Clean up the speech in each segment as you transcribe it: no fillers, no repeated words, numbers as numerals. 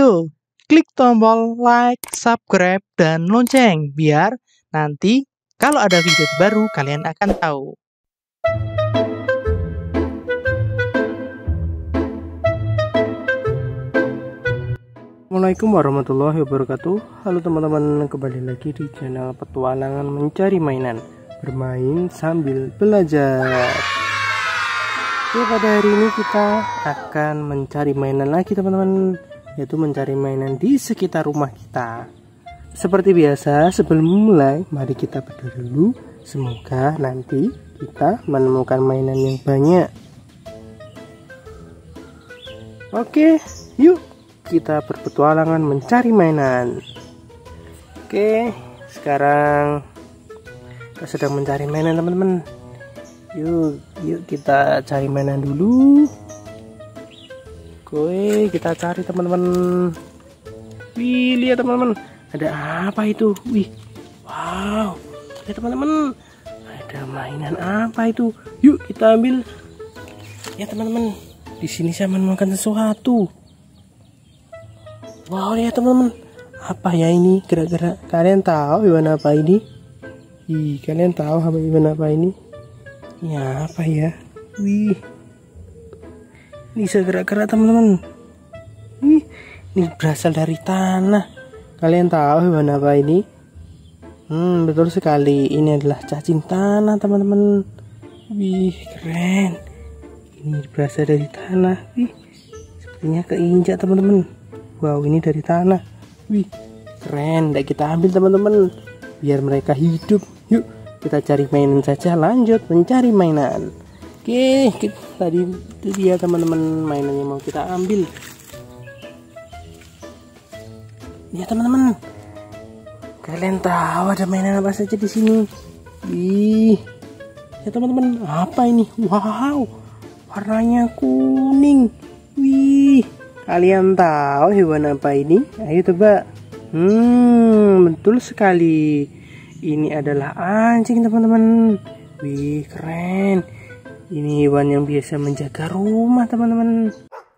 video, klik tombol like, subscribe, dan lonceng biar nanti kalau ada video terbaru kalian akan tahu. Assalamualaikum warahmatullahi wabarakatuh. Halo teman-teman, kembali lagi di channel petualangan mencari mainan, bermain sambil belajar. Oke, pada hari ini kita akan mencari mainan lagi teman-teman, yaitu mencari mainan di sekitar rumah kita. Seperti biasa, sebelum memulai mari kita berdoa dulu. Semoga nanti kita menemukan mainan yang banyak. Oke, yuk kita berpetualangan mencari mainan. Oke, sekarang kita sedang mencari mainan teman-teman. Yuk kita cari mainan dulu. Oke, kita cari teman-teman. Wih, lihat teman-teman, ada apa itu? Wih, wow, lihat teman-teman, ada mainan apa itu? Yuk kita ambil. Ya teman-teman, di sini saya menemukan sesuatu. Wow, lihat teman-teman, apa ya ini? Kira-kira kalian tahu hewan apa ini? Kalian tahu hewan apa ini? Ya, apa ya? Wih, ini segera-gerak teman-teman. Wih, ini berasal dari tanah. Kalian tahu hewan apa ini? Betul sekali, ini adalah cacing tanah teman-teman. Wih, keren. Ini berasal dari tanah. Wih, sepertinya keinjak teman-teman. Wow, ini dari tanah. Wih, keren. Nggak kita ambil teman-teman, biar mereka hidup. Yuk kita cari mainan saja, lanjut mencari mainan. Oke, tadi itu dia teman-teman mainan yang mau kita ambil. Ya teman-teman, kalian tahu ada mainan apa saja di sini? Wih, ya teman-teman, apa ini? Wow, warnanya kuning. Wih, kalian tahu hewan apa ini? Ayo tebak. Betul sekali. Ini adalah anjing teman-teman. Wih, keren. Ini hewan yang biasa menjaga rumah teman-teman.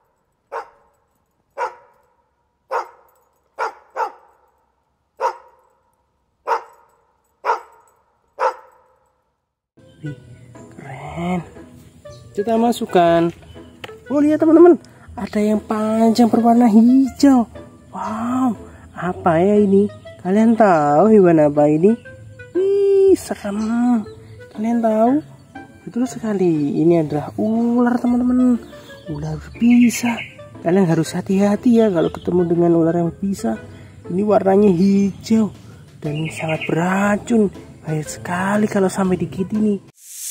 Wih, keren. Kita masukkan. Oh, lihat teman-teman, ada yang panjang berwarna hijau. Wow, apa ya ini? Kalian tahu hewan apa ini? Wih, serem. Kalian tahu? Betul sekali, ini adalah ular teman-teman. Ular berbisa. Kalian harus hati-hati ya kalau ketemu dengan ular yang berbisa. Ini warnanya hijau dan sangat beracun. Bahaya sekali kalau sampai digigit ini.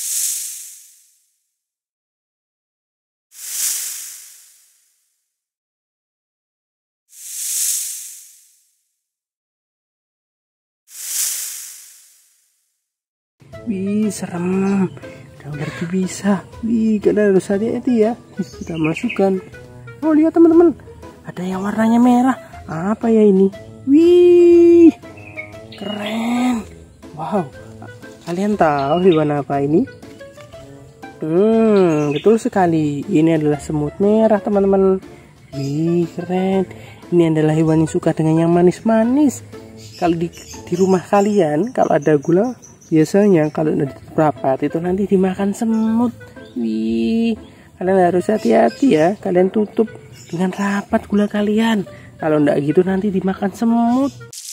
Wih, serem. Ada ular berbisa. Wih, kalian harus hati-hati ya. Kita masukkan. Oh, lihat teman-teman, ada yang warnanya merah. Apa ya ini? Wih, keren. Wow, kalian tahu hewan apa ini? Betul sekali. Ini adalah semut merah teman-teman. Wih, keren. Ini adalah hewan yang suka dengan yang manis-manis. Kalau di rumah kalian, kalau ada gula, biasanya kalau udah rapat itu nanti dimakan semut. Wih, kalian harus hati-hati ya. Kalian tutup dengan rapat gula kalian. Kalau enggak gitu nanti dimakan semut.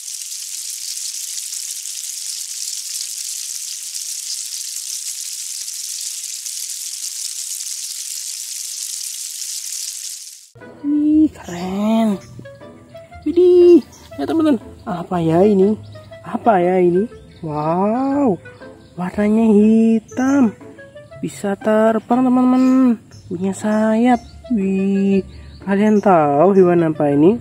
Wih, keren. Widih, ya teman-teman, apa ya ini? Apa ya ini? Wow, warnanya hitam, bisa terbang teman-teman, punya sayap. Wih, kalian tahu hewan apa ini?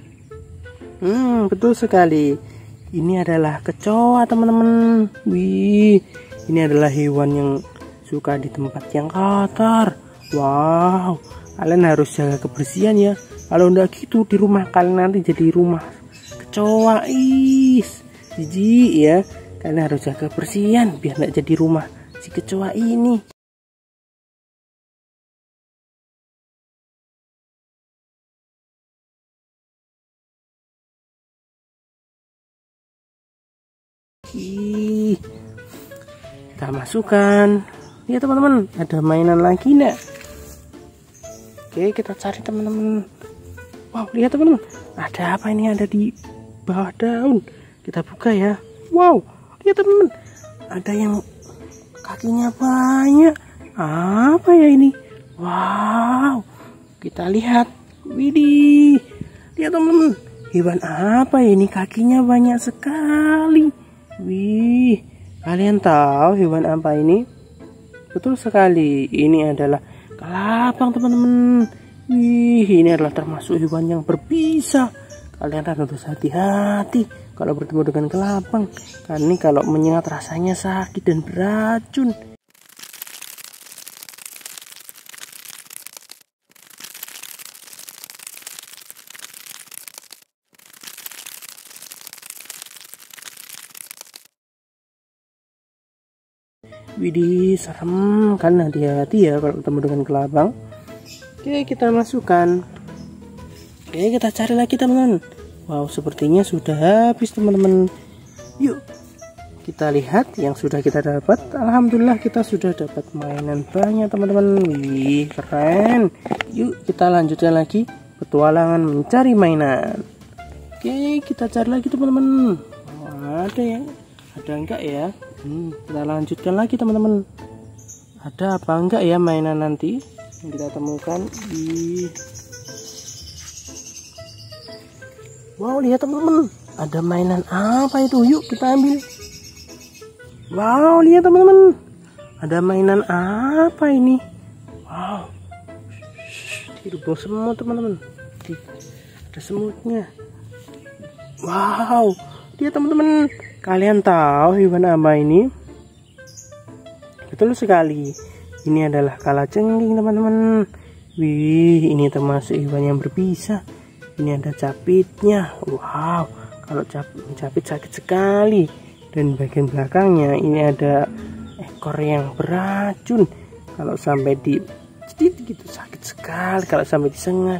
Betul sekali, ini adalah kecoa teman-teman. Wih, ini adalah hewan yang suka di tempat yang kotor. Wow, kalian harus jaga kebersihan ya. Kalau enggak gitu di rumah kalian nanti jadi rumah kecoa. Jijik ya. Kalian harus jaga kebersihan biar nggak jadi rumah si kecoa ini. Ih, kita masukkan. Lihat teman-teman, ada mainan lagi enggak? Oke, kita cari teman-teman. Wow, lihat teman-teman, ada apa ini? Ada di bawah daun. Kita buka ya. Wow, lihat teman-teman, ada yang kakinya banyak. Apa ya ini? Wow, kita lihat. Widih, lihat teman-teman, hewan apa ya ini? Kakinya banyak sekali. Wih, kalian tahu hewan apa ini? Betul sekali, ini adalah kelapang teman-teman. Wih, ini adalah termasuk hewan yang berbisa. Kalian harus hati-hati kalau bertemu dengan kelapang, karena ini kalau menyengat rasanya sakit dan beracun. Widih, serem kan, hati-hati ya kalau ketemu dengan kelabang. Oke, kita masukkan. Oke, kita cari lagi teman-teman. Wow, sepertinya sudah habis teman-teman. Yuk kita lihat yang sudah kita dapat. Alhamdulillah kita sudah dapat mainan banyak teman-teman. Wih, keren. Yuk kita lanjutkan lagi petualangan mencari mainan. Oke, kita cari lagi teman-teman. Ada yang ada enggak ya? Kita lanjutkan lagi teman-teman. Ada apa enggak ya mainan nanti yang kita temukan di... Wow, lihat teman-teman, ada mainan apa itu? Yuk kita ambil. Wow, lihat teman-teman, ada mainan apa ini? Wow, hidup semut teman-teman, ada semutnya. Wow, lihat teman-teman, kalian tahu hewan apa ini? Betul sekali, ini adalah kalajengking teman-teman. Wih, ini termasuk hewan yang berbisa. Ini ada capitnya. Wow, kalau capit sakit sekali. Dan bagian belakangnya ini ada ekor yang beracun. Kalau sampai di gitu sakit sekali kalau sampai disengat.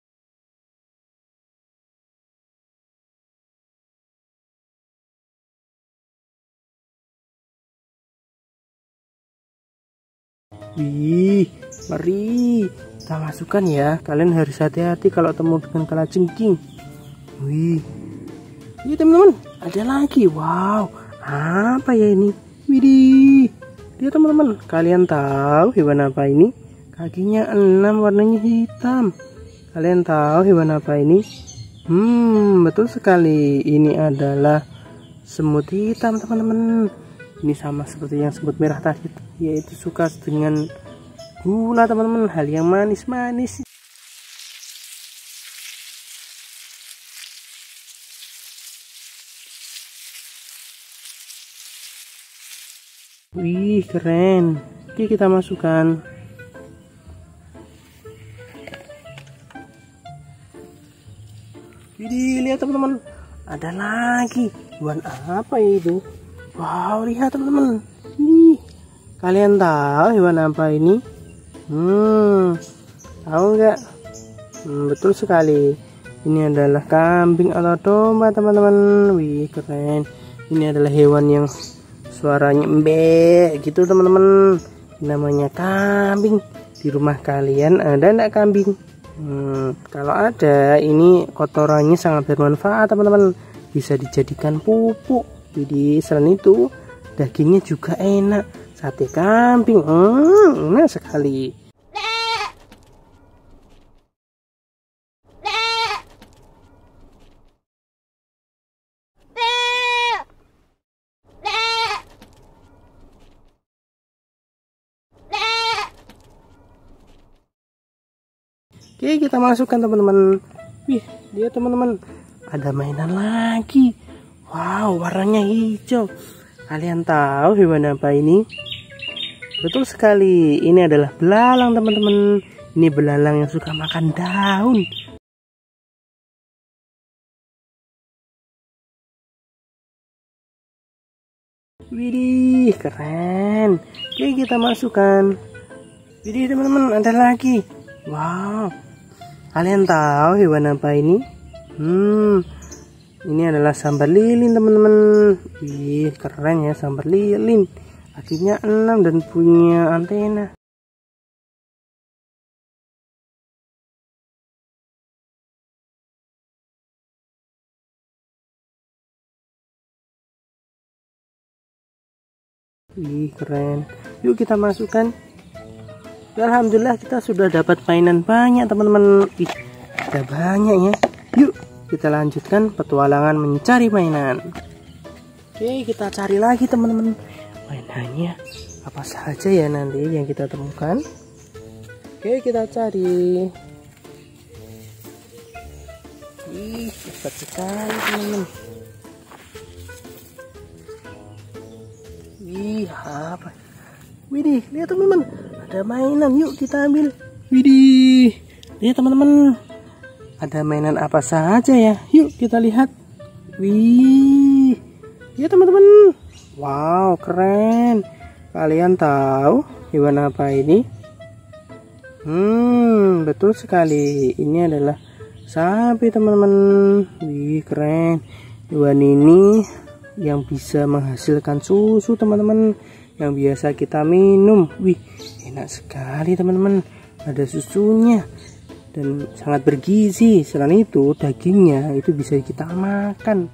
Wih, mari kita masukkan ya. Kalian harus hati-hati kalau temu dengan kalajengking. Wih, ini teman-teman, ada lagi. Wow, apa ya ini? Widih, lihat teman-teman, kalian tahu hewan apa ini? Kakinya 6, warnanya hitam. Kalian tahu hewan apa ini? Betul sekali, ini adalah semut hitam teman-teman. Ini sama seperti yang semut merah tadi, yaitu suka dengan gula teman-teman, hal yang manis-manis. Wih, keren. Oke, kita masukkan. Widih, lihat teman-teman, ada lagi. Hewan apa itu? Wow, lihat teman-teman. Nih, kalian tahu hewan apa ini? Tahu nggak? Betul sekali. Ini adalah kambing atau domba teman-teman. Wih, keren. Ini adalah hewan yang suaranya embek gitu teman-teman. Namanya kambing. Di rumah kalian ada enggak kambing? Kalau ada, ini kotorannya sangat bermanfaat teman-teman. Bisa dijadikan pupuk. Jadi selain itu dagingnya juga enak. Sate kambing, enak sekali. Oke, kita masukkan teman-teman. Wih, lihat teman-teman, ada mainan lagi. Wow, warnanya hijau. Kalian tahu hewan apa ini? Betul sekali, ini adalah belalang teman-teman. Ini belalang yang suka makan daun. Widih, keren. Oke, kita masukkan. Widih teman-teman, ada lagi. Wow, kalian tahu hewan apa ini? Ini adalah sambar lilin teman-teman. Ih, keren ya sambar lilin. Kakinya 6 dan punya antena. Ih, keren. Yuk kita masukkan. Alhamdulillah kita sudah dapat mainan banyak teman-teman. Ih, ada banyak ya. Yuk kita lanjutkan petualangan mencari mainan. Oke, kita cari lagi teman-teman. Mainannya apa saja ya nanti yang kita temukan. Oke, kita cari. Ih, cepat sekali teman-teman. Ih, apa? Widih, lihat teman-teman, ada mainan. Yuk kita ambil. Widih, lihat teman-teman, ada mainan apa saja ya? Yuk kita lihat. Wih, ya teman-teman. Wow, keren. Kalian tahu hewan apa ini? Betul sekali. Ini adalah sapi teman-teman. Wih, keren. Hewan ini yang bisa menghasilkan susu teman-teman, yang biasa kita minum. Wih, enak sekali teman-teman. Ada susunya dan sangat bergizi. Selain itu dagingnya itu bisa kita makan.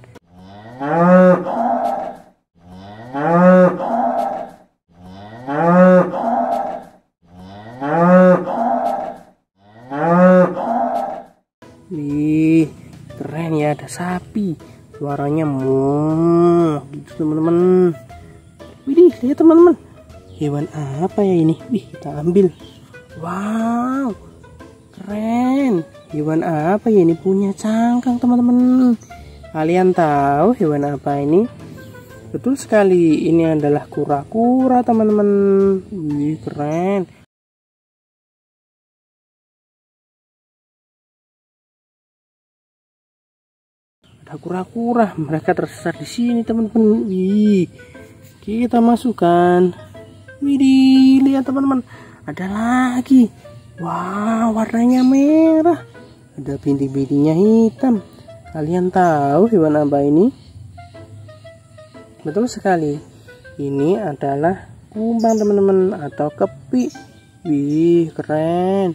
Wih, keren ya, ada sapi. Suaranya gitu teman-teman. Widih, lihat teman-teman. Hewan apa ya ini? Wih, kita ambil. Wow, keren. Hewan apa ya ini? Punya cangkang teman-teman. Kalian tahu hewan apa ini? Betul sekali, ini adalah kura-kura teman-teman. Wih, keren. Ada kura-kura, mereka tersesat di sini teman-teman. Wih, kita masukkan. Widih, lihat teman-teman, ada lagi. Wow, warnanya merah, ada bintik-bintiknya hitam. Kalian tahu hewan apa ini? Betul sekali, ini adalah kumbang teman-teman, atau kepi. Wih, keren.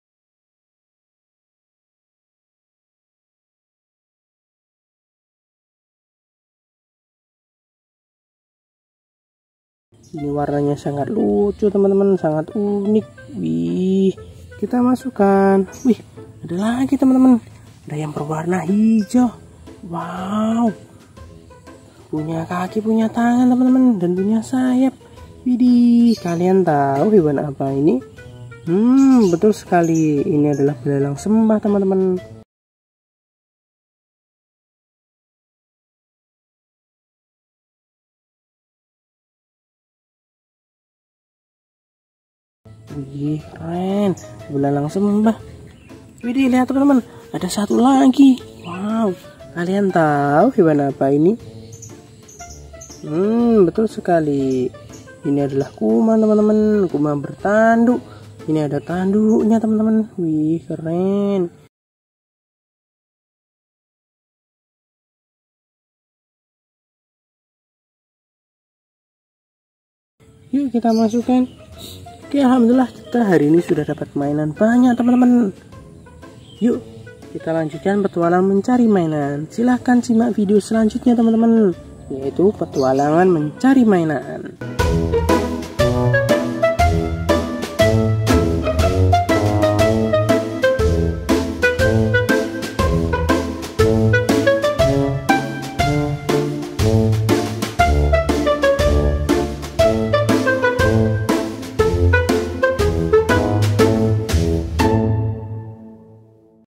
Ini warnanya sangat lucu teman-teman, sangat unik. Wih, kita masukkan. Wih, ada lagi teman-teman, ada yang berwarna hijau. Wow, punya kaki, punya tangan teman-teman, dan punya sayap. Widih, kalian tahu hewan apa ini? Betul sekali, ini adalah belalang sembah teman-teman. Wih, keren, belalang sembah. Widih, lihat teman-teman, ada satu lagi. Wow, kalian tahu hewan apa ini? Betul sekali, ini adalah kuman teman-teman, kuman bertanduk. Ini ada tanduknya teman-teman. Wih, keren. Yuk kita masukkan. Oke, alhamdulillah kita hari ini sudah dapat mainan banyak teman-teman. Yuk kita lanjutkan petualangan mencari mainan. Silahkan simak video selanjutnya teman-teman, yaitu petualangan mencari mainan.